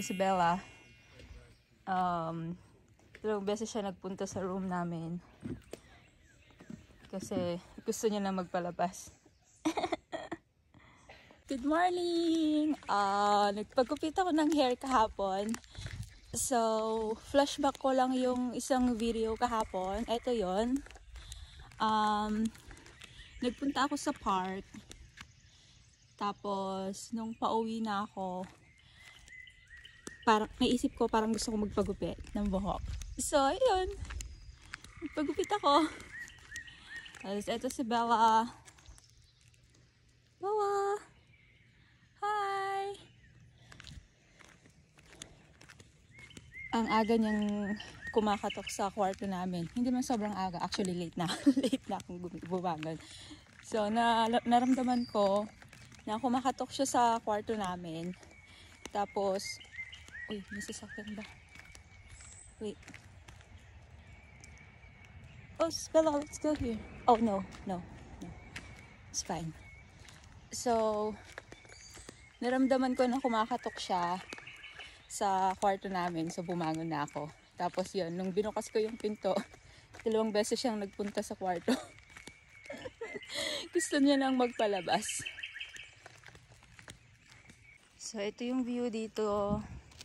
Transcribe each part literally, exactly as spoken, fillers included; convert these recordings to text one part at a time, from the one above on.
si Bella. Um, dalawang beses siya nagpunta sa room namin. Kasi gusto niya na magpalabas. Good morning! Uh, nagpagupit ako ng hair kahapon. So, flashback ko lang yung isang video kahapon. Ito yon. Um, nagpunta ako sa park. Tapos, nung pauwi na ako, parang naisip ko parang gusto ko magpagupit ng buhok. So, ayun. Magpagupit ako. Tapos, eto si Bella. Bella! Hi! Ang aga niyang kumakatok sa kwarto namin. Hindi man sobrang aga. Actually, late na. Late na akong bumagal. So, na naramdaman ko na kumakatok siya sa kwarto namin. Tapos, uy, may sasakyan ba? Wait. Oh, Bella, let's go here. Oh, no, no, no. It's fine. So, naramdaman ko na kumakatok siya sa kwarto namin. So, bumangon na ako. Tapos yun, nung binukas ko yung pinto, dalawang beses siyang nagpunta sa kwarto. Gusto niya nang magpalabas. So, ito yung view dito.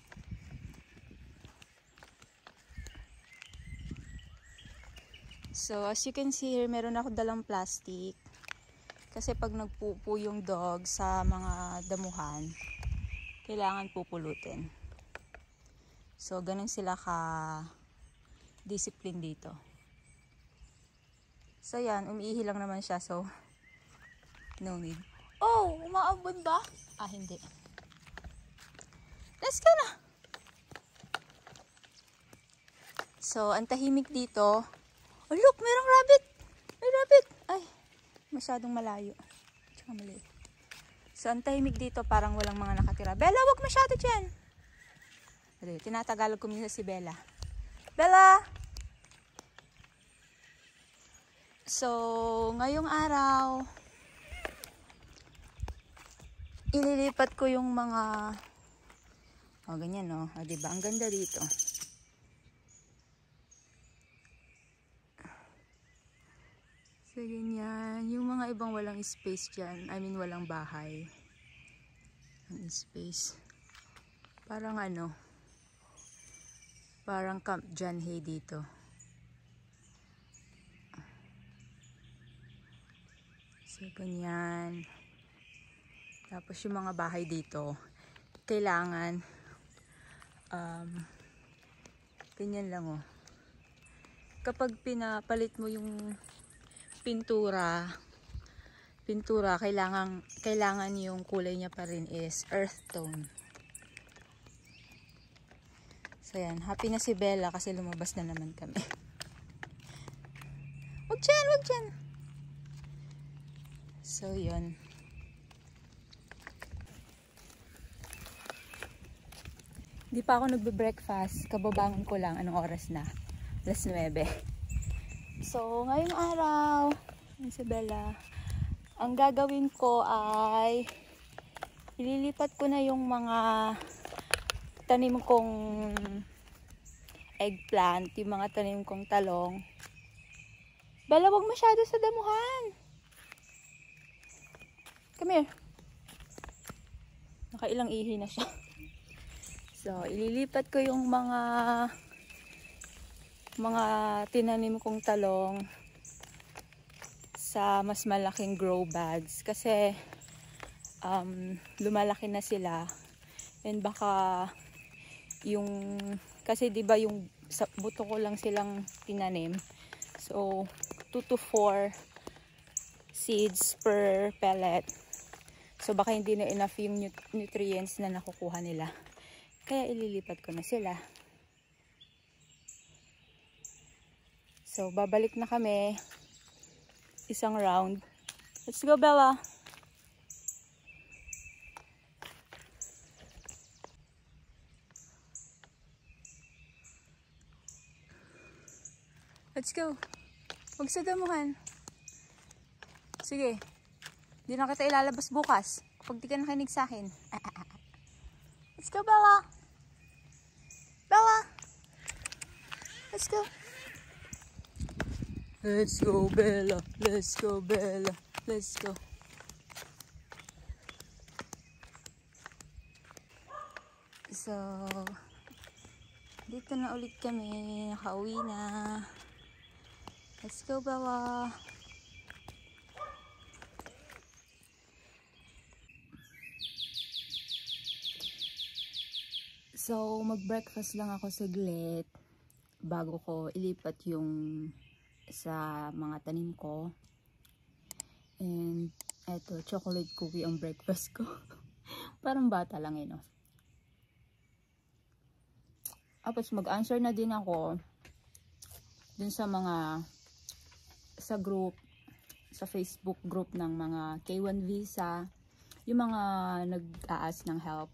So, as you can see here, meron ako dalang plastic. Kasi pag nagpupo yung dog sa mga damuhan, kailangan pupulutin. So, ganun sila ka-discipline dito. So, yan. Umiihi lang naman siya. So, no need. Oh! Umaambon ba? Ah, hindi. Let's go na! So, ang tahimik dito. Oh, look! Merong rabbit! May rabbit! Ay, masyadong malayo. Tsaka maliit. So, ang tahimik dito, parang walang mga nakatira. Bella, wag masyado dyan! Tinatagalog ko minsan si Bella. Bella! So, ngayong araw, ililipat ko yung mga, oh, ganyan, no? Oh, diba? Ang ganda dito. So, ganyan. Yung mga ibang walang space dyan. I mean, walang bahay. Ang space. Parang ano, parang Camp John Hay dito. So, ganyan. Tapos yung mga bahay dito, kailangan, um, ganyan lang oh. Kapag pinapalit mo yung pintura, pintura, kailangan, kailangan yung kulay niya pa rin is earth tone. So, yan. Happy na si Bella kasi lumabas na naman kami. Wag dyan, wag dyan. So, yun. Hindi pa ako nagbe-breakfast. Kababangon ko lang. Anong oras na? alas nuwebe. So, ngayong araw, yun si Bella, ang gagawin ko ay ililipat ko na yung mga tanim kong eggplant, yung mga tanim kong talong. Bella, wag masyado sa damuhan. Come here. Nakailang ihi na siya. So, ililipat ko yung mga mga tinanim kong talong sa mas malaking grow bags. Kasi, um, lumalaki na sila. And baka, yung, kasi diba yung sa buto ko lang silang tinanim. So, two to four seeds per pellet. So, baka hindi na enough yung nutrients na nakukuha nila. Kaya ililipat ko na sila. So, babalik na kami. Isang round. Let's go, Bella! Let's go! Huwag sa damuhan. Sige. Hindi na kita ilalabas bukas. Kapag di ka nakinig sa akin. Let's go, Bella! Let's go. Let's go, Bella. Let's go, Bella. Let's go. So, dito na ulit kami. Nakauwi na. Let's go, Bella. So, mag-breakfast lang ako saglit bago ko ilipat yung sa mga tanim ko. And eto, chocolate cookie ang breakfast ko. Parang bata lang eh, no? Tapos mag-answer na din ako dun sa mga sa group, sa Facebook group ng mga K one visa, yung mga nag-a-ask ng help.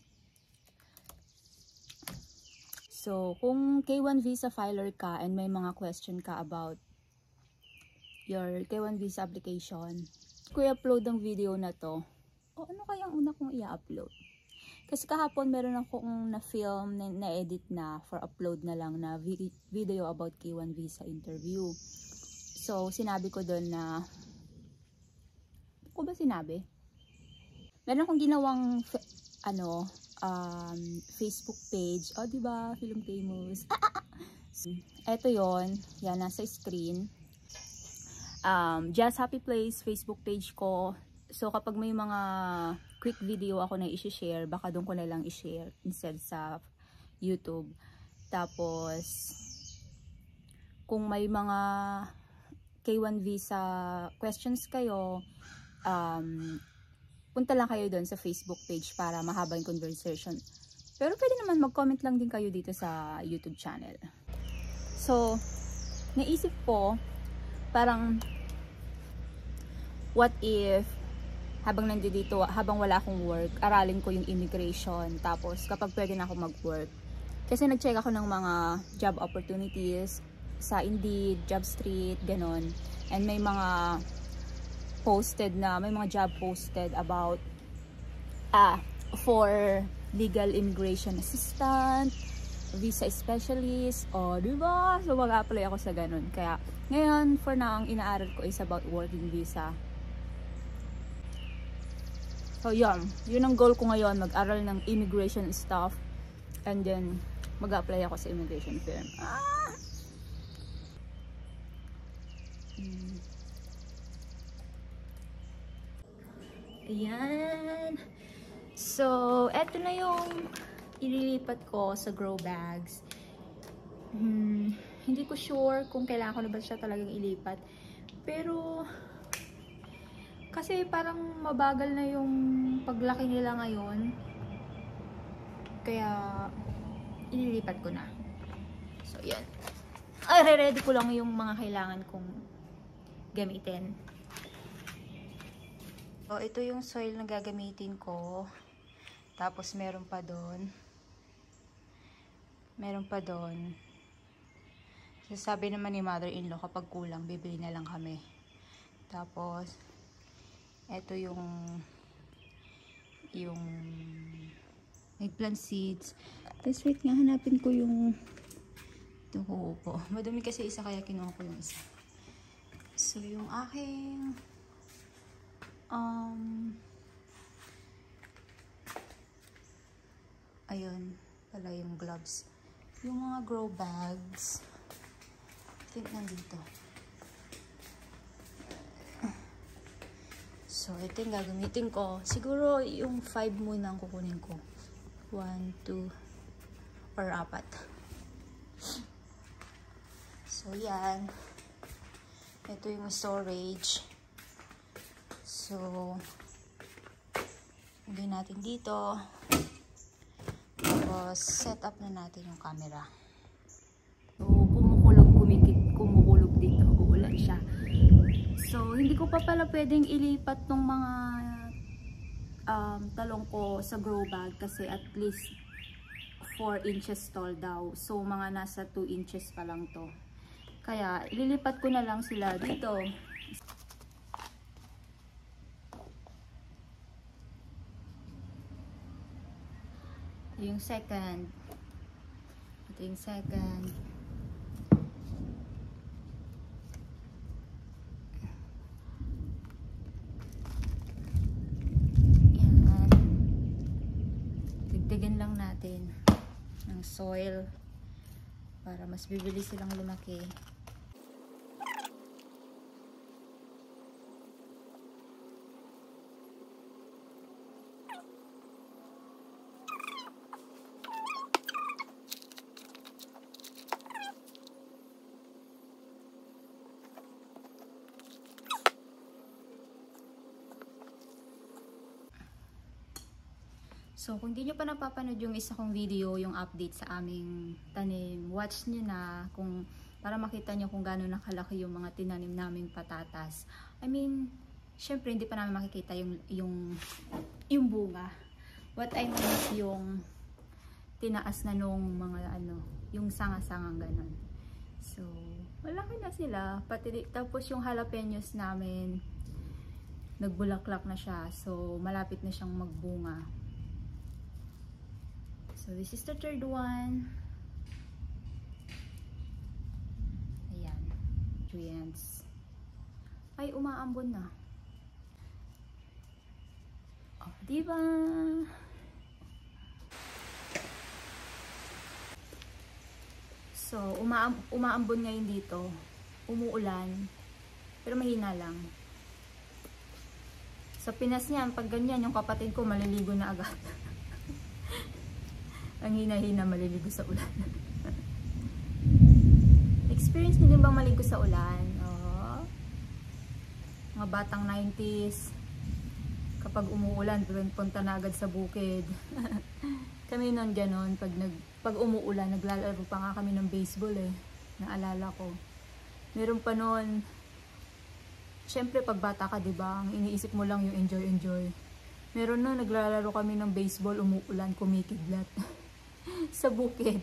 So, kung K one visa filer ka and may mga question ka about your K one visa application, ko i-upload ang video na to. O ano kaya ang una kong i-upload? Kasi kahapon meron akong na-film, na-edit na for upload na lang na vi video about K one visa interview. So, sinabi ko doon na, ko ba sinabi? Meron akong ginawang ano, um, Facebook page. O, diba? Film famous. Eto yon, yan, nasa screen. Um, Just Happy Place, Facebook page ko. So, kapag may mga quick video ako na i-share, baka doon ko na lang i-share instead sa YouTube. Tapos, kung may mga K one visa questions kayo, um, punta lang kayo doon sa Facebook page para mahaba yung conversation. Pero pwede naman mag-comment lang din kayo dito sa YouTube channel. So, naisip ko, parang, what if, habang nandito, habang wala akong work, aralin ko yung immigration. Tapos, kapag pwede na ako mag-work. Kasi nag-check ako ng mga job opportunities sa Indeed, Jobstreet, ganon. And may mga posted na, may mga job posted about, ah, for legal immigration assistant, visa specialist, o, diba? So, mag-apply ako sa ganon. Kaya, ngayon, for now, ang inaaral ko is about working visa. So, yun. Yun ang goal ko ngayon. Mag-aral ng immigration stuff. And then, mag-apply ako sa immigration firm. Ah! Hmm. Ayan. So, eto na yung ililipat ko sa grow bags. Hmm. Hindi ko sure kung kailangan ko na ba siya talagang ilipat. Pero, kasi parang mabagal na yung paglaki nila ngayon. Kaya, ililipat ko na. So, yan. Ay, re-ready ko lang yung mga kailangan kong gamitin. So, ito yung soil na gagamitin ko. Tapos, meron pa doon. Meron pa doon. So, sabi naman ni mother-in-law, kapag kulang, bibili na lang kami. Tapos, ito yung yung eggplant seeds. Tapos wait nga, hanapin ko yung ito ko po. Madumi kasi isa kaya kinuha ko yung isa. So yung aking um ayun pala yung gloves. Yung mga grow bags. I think nandito. So, ito yung gagamitin ko. Siguro, yung five muna ang kukunin ko. one, two, or apat. So, yan. Ito yung storage. So, lagay natin dito. Tapos, set up na natin yung camera. So, kumukulog, kumikit, kumukulog dito. Uulan siya. So, hindi ko pa pala pwedeng ilipat tong mga um, talong ko sa grow bag kasi at least four inches tall daw. So, mga nasa two inches pa lang to. Kaya, ililipat ko na lang sila dito. Ito yung second. Ito yung second. ng soil para mas bibilis silang lumaki. So, kung di nyo pa napapanood yung isa kong video, yung update sa aming tanim, watch nyo na kung, para makita nyo kung gaano nakalaki yung mga tinanim naming patatas. I mean, syempre hindi pa namin makikita yung, yung, yung bunga. What I mean is yung tinaas na nung mga ano, yung sanga-sangang ganon. So, malaki na sila. Pati, tapos yung jalapenos namin, nagbulaklak na siya. So, malapit na siyang magbunga. So, this is the third one. Ayan. Giants. Ay, umaambon na. Oh, diba? So, uma umaambon ngayon dito. Umuulan. Pero mahina lang. Sa Pinas niyan, pag ganyan, yung kapatid ko maliligo na agad. Ang hina-hina maliligo sa ulan. Experience niyo din bang maligo sa ulan? Oh. Mga batang nineties. Kapag umuulan, punta na agad sa bukid. Kami noon ganon. Pag, nag, pag umuulan, naglalaro pa nga kami ng baseball eh. Naalala ko. Meron pa noon, syempre pag bata ka, diba? Ang iniisip mo lang yung enjoy-enjoy. Meron na, naglalaro kami ng baseball, umuulan, kumikidlat. Sa bukid.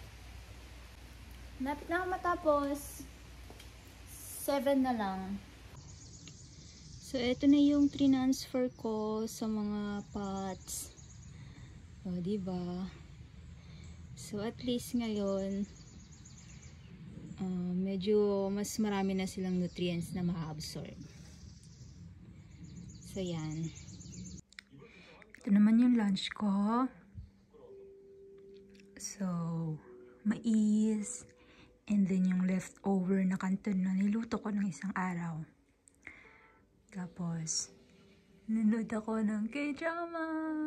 Napit na ako matapos. seven na lang. So, ito na yung transfer ko sa mga pots. O, diba? So, at least ngayon, uh, medyo mas marami na silang nutrients na ma-absorb. So, yan. Ito naman yung lunch ko. So, mais, and then yung leftover na kanton na niluto ko ng isang araw. Tapos, nanood ako ng K-drama.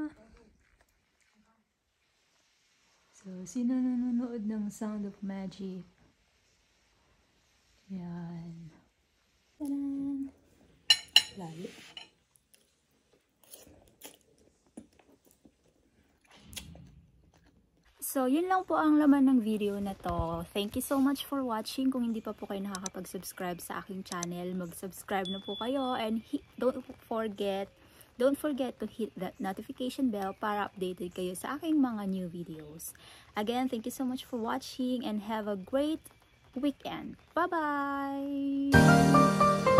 So, sino nanonood ng Sound of Magic? Yan. Taran! Lalo. So, yun lang po ang laman ng video na to. Thank you so much for watching. Kung hindi pa po kayo nakakapag-subscribe sa aking channel, mag-subscribe na po kayo. And hit, don't forget, don't forget to hit that notification bell para updated kayo sa aking mga new videos. Again, thank you so much for watching and have a great weekend. Bye-bye!